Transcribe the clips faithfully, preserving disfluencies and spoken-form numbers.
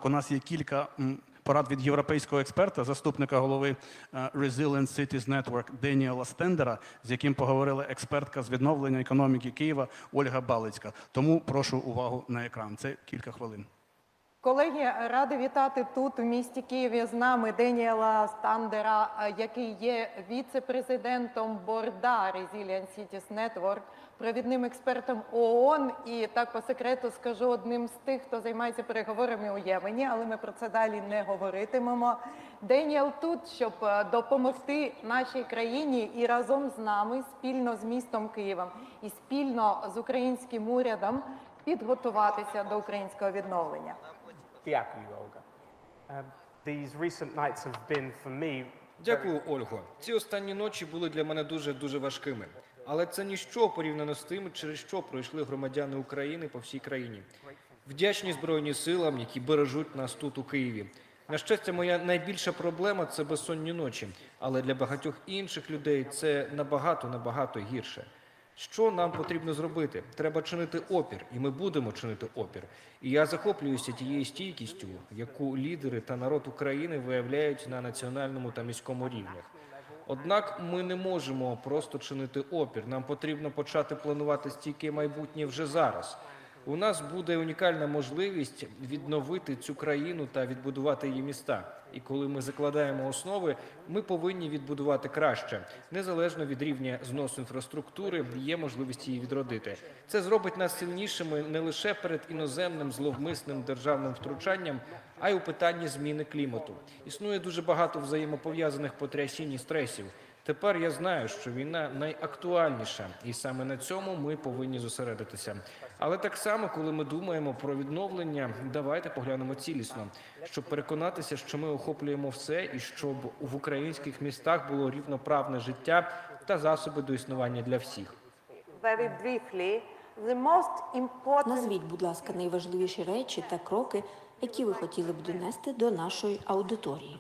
У нас є кілька порад від європейського експерта, заступника голови Resilient Cities Network Деніела Стендера, з яким поговорила експертка з відновлення економіки Києва Ольга Балицька. Тому прошу увагу на екран. Це кілька хвилин. Колеги, ради вітати тут, у місті Києві, з нами Деніела Стендера, який є віце-президентом борда Resilient Cities Network, провідним експертом ООН і, так по секрету скажу, одним з тих, хто займається переговорами у Ємені, але ми про це далі не говоритимемо. Деніел тут, щоб допомогти нашій країні і разом з нами, спільно з містом Києвом і спільно з українським урядом підготуватися до українського відновлення. Дякую, Ольга. Uh, these recent nights have been for me. Дякую, Ольго. Ці останні ночі були для мене дуже-дуже важкими. Але це ніщо порівняно з тим, через що пройшли громадяни України по всій країні. Вдячні Збройні силам, які бережуть нас тут, у Києві. На щастя, моя найбільша проблема – це безсонні ночі. Але для багатьох інших людей це набагато-набагато гірше. Що нам потрібно зробити? Треба чинити опір, і ми будемо чинити опір. І я захоплююся тією стійкістю, яку лідери та народ України виявляють на національному та міському рівнях. Однак ми не можемо просто чинити опір. Нам потрібно почати планувати стійке майбутнє вже зараз. У нас буде унікальна можливість відновити цю країну та відбудувати її міста. І коли ми закладаємо основи, ми повинні відбудувати краще. Незалежно від рівня зносу інфраструктури, є можливість її відродити. Це зробить нас сильнішими не лише перед іноземним зловмисним державним втручанням, а й у питанні зміни клімату. Існує дуже багато взаємопов'язаних потрясінь і стресів. Тепер я знаю, що війна найактуальніша, і саме на цьому ми повинні зосередитися. Але так само, коли ми думаємо про відновлення, давайте поглянемо цілісно, щоб переконатися, що ми охоплюємо все і щоб в українських містах було рівноправне життя та засоби до існування для всіх. Very briefly, the most important... Назвіть, будь ласка, найважливіші речі та кроки, які ви хотіли б донести до нашої аудиторії.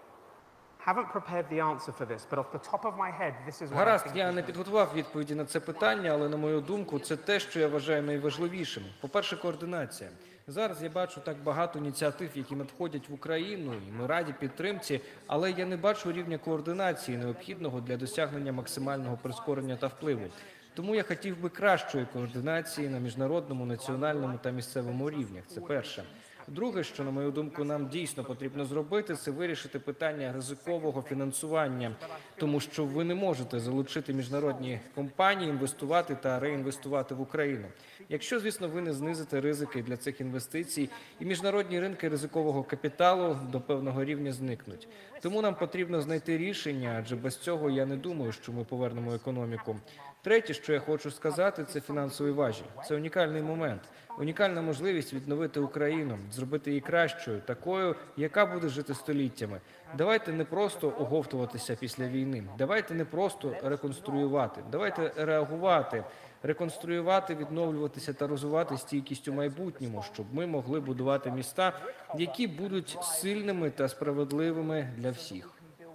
Гаразд, я не підготував відповіді на це питання, але, на мою думку, це те, що я вважаю найважливішим. По-перше, координація. Зараз я бачу так багато ініціатив, які надходять в Україну, і ми раді підтримці, але я не бачу рівня координації, необхідного для досягнення максимального прискорення та впливу. Тому я хотів би кращої координації на міжнародному, національному та місцевому рівнях. Це перше. Друге, що, на мою думку, нам дійсно потрібно зробити, це вирішити питання ризикового фінансування, тому що ви не можете залучити міжнародні компанії, інвестувати та реінвестувати в Україну. Якщо, звісно, ви не знизите ризики для цих інвестицій, і міжнародні ринки ризикового капіталу до певного рівня зникнуть. Тому нам потрібно знайти рішення, адже без цього я не думаю, що ми повернемо економіку. Третє, що я хочу сказати, це фінансовий важіль. Це унікальний момент, унікальна можливість відновити Україну, зробити її кращою, такою, яка буде жити століттями. Давайте не просто оговтуватися після війни, давайте не просто реконструювати, давайте реагувати, реконструювати, відновлюватися та розвивати стійкість у майбутньому, щоб ми могли будувати міста, які будуть сильними та справедливими для всіх.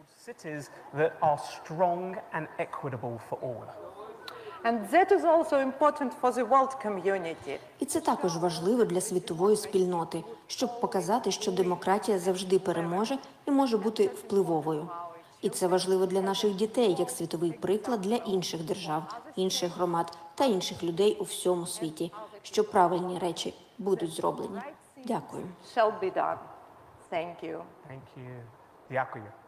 And that is also important for the world community. І це також важливо для світової спільноти, щоб показати, що демократія завжди переможе і може бути впливовою. І це важливо для наших дітей, як світовий приклад для інших держав, інших громад та інших людей у всьому світі, що правильні речі будуть зроблені. Дякую. Shall be done. Thank you. Thank you. Дякую.